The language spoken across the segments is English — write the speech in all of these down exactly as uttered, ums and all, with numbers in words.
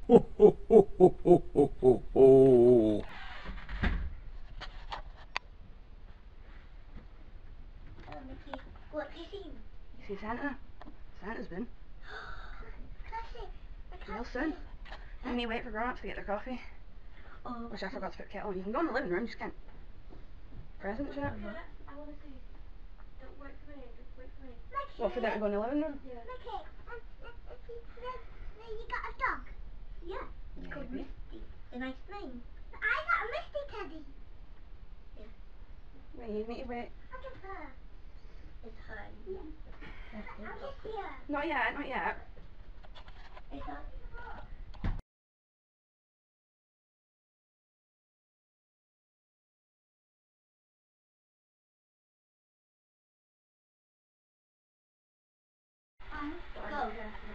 Ho, ho, ho, ho, ho, ho, ho, ho. Oh, Mickey, what do you see? You see Santa? Santa's been. I can't see. I can't Real see soon. him. And we wait for grown-ups to get their coffee. Oh. Which I forgot to put the kettle on. You can go in the living room, just can't. Presents in it. I want to see. Don't wait for me. Just wait for me. Well, for them to go in the living room? Yeah. Mickey, um, uh, uh, no, no, you got a dog? Yeah. It's Maybe. called Misty. It's a nice name. I got a Misty teddy. Yeah. Wait, you need to wait. Look at her. It's her. Yeah. I'll just see her. Not yet, not yet. It's her. Um, go.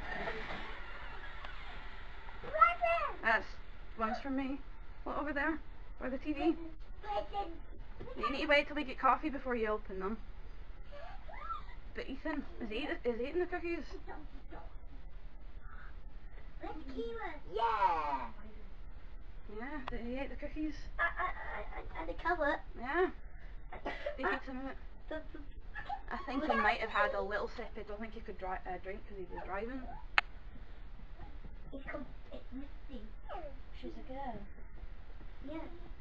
That's one's from me. Look over there, by the T V. You need to wait till we get coffee before you open them. But Ethan, is he, is he eating the cookies? Let's keep it. Yeah. Yeah, did he eat the cookies? I, I, I, and the cover. Yeah. He eat some of it. I think he might have had a little sip. I don't think he could dri uh, drink because he was driving. It's called, it's Misty. She's a girl. Yeah.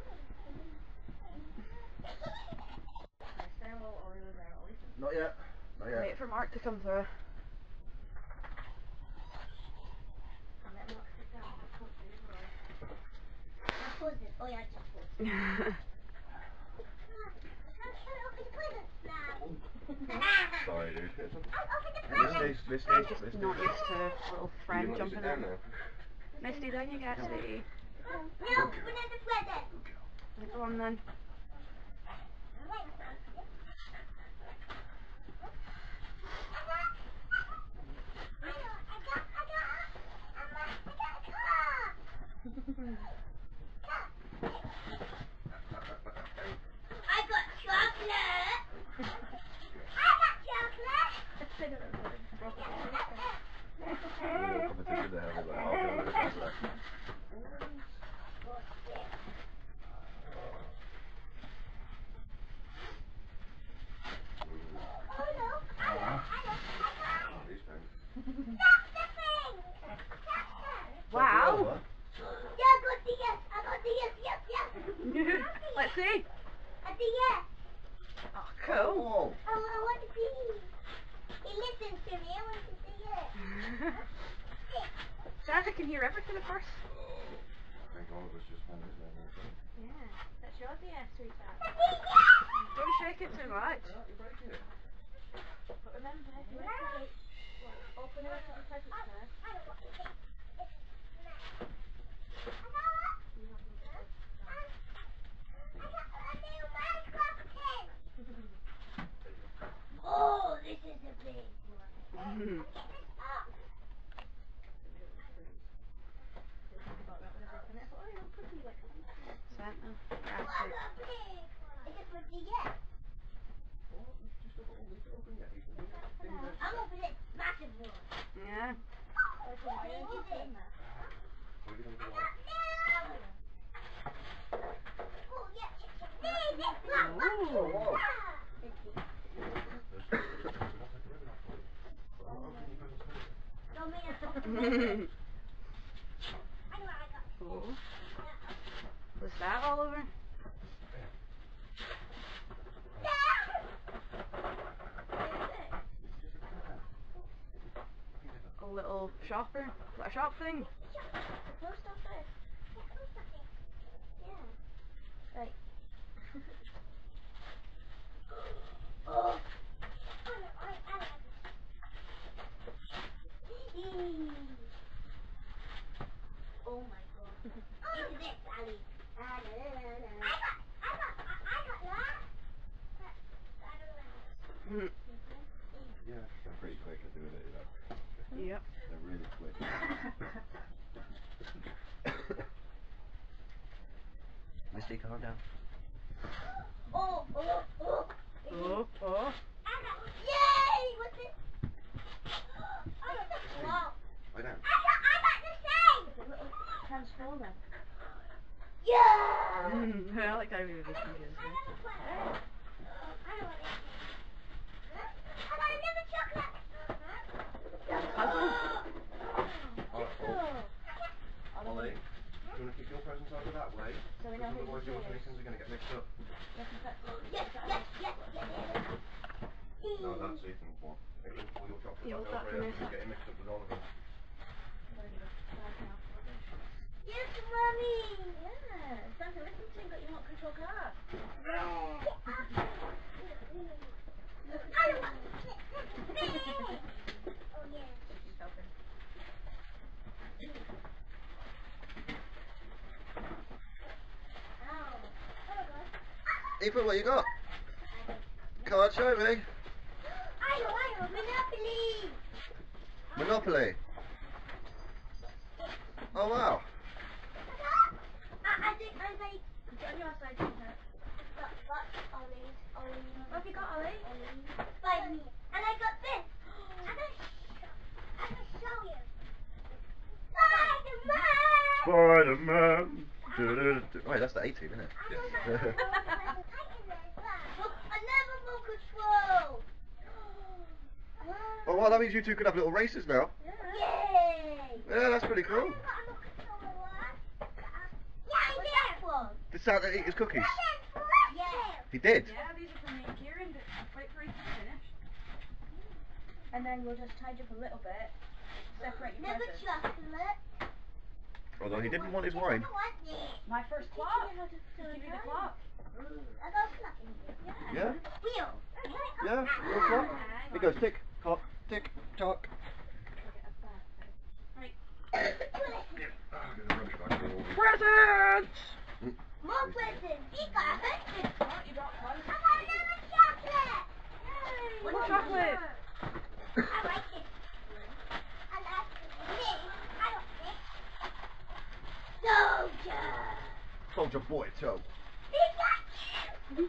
Not yet. Not yet. Wait for Mark to come through. I'll let Mark sit down. I can't do it. I'll pause it. Oh yeah, I just paused. Sorry, dude. I'll open the Misty, Misty, I'm just Misty. not used to little friend You want to jumping sit down in. now? Misty, down you get, sweetie. No, open the present. Go on then. I got chocolate. I got chocolate. Competition there, I was like, I'll do it, I'll do it. Oh no, I know, I know, I know. These things. That's the thing. That's Wow. What? the. Yeah, I got the yes. I got the yes. Yes, yes. Let's see. I got the yes. Oh, cool. Oh. I, I want to see. He listens to me. I want to see it. Santa can hear everything at first. I think all of us just found this now. Yeah, that's your dear, sweetheart. Don't shake it too much. You break it. But remember, if you want to eat, well, open the rest of the presents first. I don't want to eat. I got what? You have to eat. I got a new Minecraft pen. Oh, this is a big one. Pick this up. Santa. Oh, I got a big one. Is it for the yes? Oh, it's just a little leaf open yet. You can do that thing there. I'm opening it massive one. Yeah. What is it? What are you going to do? Oh, yeah, yeah, yeah. Nee, nee, look, look. Oh, whoa. Ah. No, me, I got the present. I know what I got. Cool. Was that all over? A little shopper? Is that a shop thing? Post office. Yeah, post office. Yeah. Right. Oh. I know, I, I like it. Eee. Oh my god. Look at this, Ali. I got, I got, I got that. That, I don't know. Mm. Yeah, they're pretty quick at doing it, you know. Yep. They're really quick. Misty, calm down. Oh, oh, oh. Oh, oh. I got, yay! What's it? I got the, wow. Lie down. I got, I got the same. sorry we were confused. Puzzle? Ollie, do you want to keep your presents over that way? So we know Because who otherwise this your is. things are going to get mixed up. Yes, yes, yes, yes, yes. No, that's Ethan's one. Ethan, all your chocolate Yeah, back what's that over here. for You're getting mixed up with all of them. Yes, Mummy. Yeah, it's time to listen to got your remote control car. Oh yeah. She's helping. Ethan, what you got? Come on, show me. I know, I know, Monopoly. Monopoly. Oh wow. I, I think I like. Get on your side, Peter. Got, got Ollie, Ollie. What have you got, Ollie? Ollie. By me. And I got this. I'm gonna show, I'm gonna show you. Spider-Man. Spider-Man. Wait, that's the A-team, isn't it? Yeah. Look, another remote control. Oh wow, that means you two could have little races now. Yeah. Yay! Yeah, that's pretty cool. Yeah, I did one. Did Santa eat his cookies? Yeah. He did? Yeah, these are for me and Kieran, but wait for it to finish. And then we'll just tidy up a little bit. Separate your Never presents. chocolate. Although he didn't want his wine. My first clock. Give you the clock. I got a clock in here. Yeah? Wheel. Yeah, real clock. It goes tick, tock, tick, tock. Presents! More presents. You got it. Oh, you got one. I want another chocolate. Yay. What chocolate? I like it. I like it. I don't think. Soldier. Soldier boy, toe. Pikachu.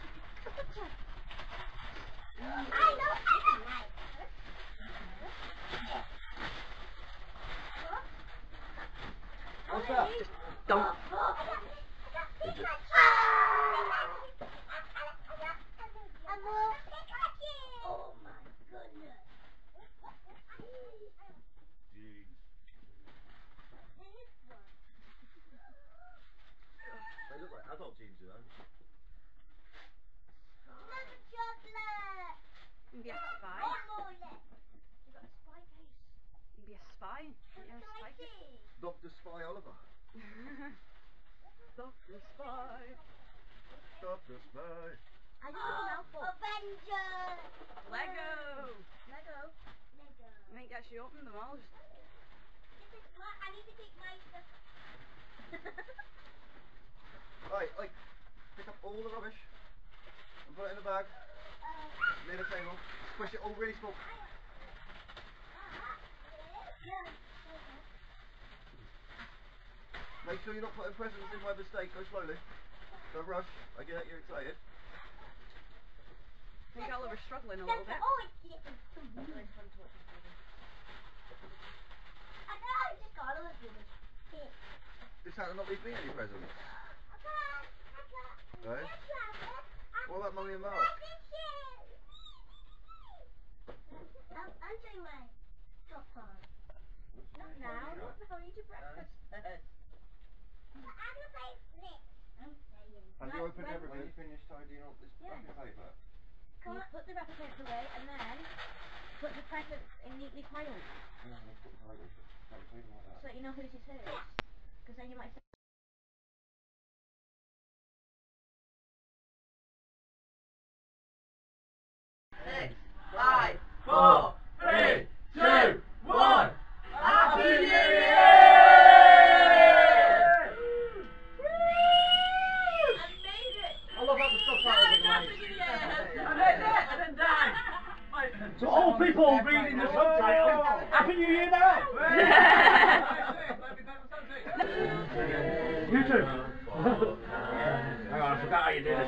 I know. I don't like it. What's that? Just don't. Oh my goodness. They look like adult jeans, you know. Another chocolate. You can be a spy. One more left. You got a spy case. You can be a spy. You're a spy. Doctor Spy Oliver. Doctor Spy. Doctor Spy. I just got a mouthful. Avengers. Lego. Lego. Lego. I might actually open them all. Just This is my, I need to take my stuff. Right, like, pick up all the rubbish and put it in a bag near the table. Squish it all really small. Make sure you're not putting presents in by mistake. Go slowly. Don't rush. I get it, you're excited. I think Oliver's struggling a little bit. Oh, it's getting some weird. I know, I just got all of it. Did Santa not leave me any presents? Right? What about Mummy and Mark? I'm, I'm doing my top on. Not now. What the hell? Eat your breakfast first. I'm gonna play this. I'm playing. Have you opened When- everything? When you finished tidying up this Yeah. wrapping paper? You put the wrapping paper away and then put the presents in neatly piled No, let's put the titles. Don't leave them like so that. that you know whose it is. Because then you might say. Six, five, Four, three, two, one. Happy New Year! I made it! I love how the subtitles are Happy nice. New Year! I made it! I didn't die! So all people reading the subtitles, Happy New Year now! You too! Hang on, I forgot how you do this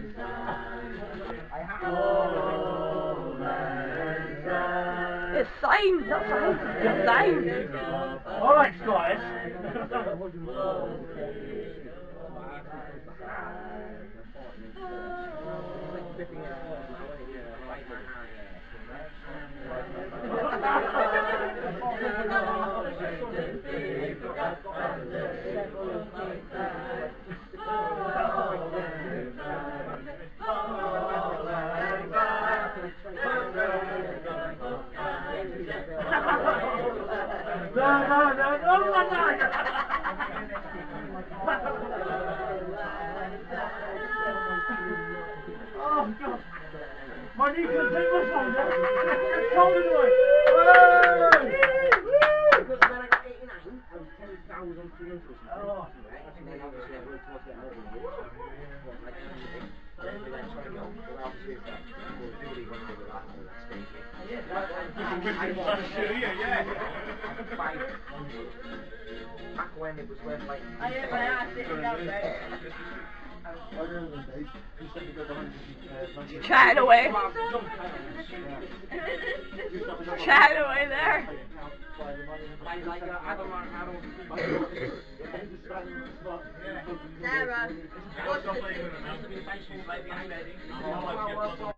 shit. It's fine. Not fine. Not fine. Alright, Squires. No, no, no, no, no, no. Oh, God. My knee could take my shoulder. Shoulder away. Because when I got eighty-nine, I was ten thousand three hundred or something. Oh. And then obviously I worked towards getting another one. But like, I then we went trying to go. But obviously it's like, well, do what he wants to do with that whole stage. Yeah, that five hundred. Back when it was worth like... I hear my ass sitting down there. Chat away. Chat away there. Like, like, uh, I don't want, I don't... Sarah, what's the... Well, well, well,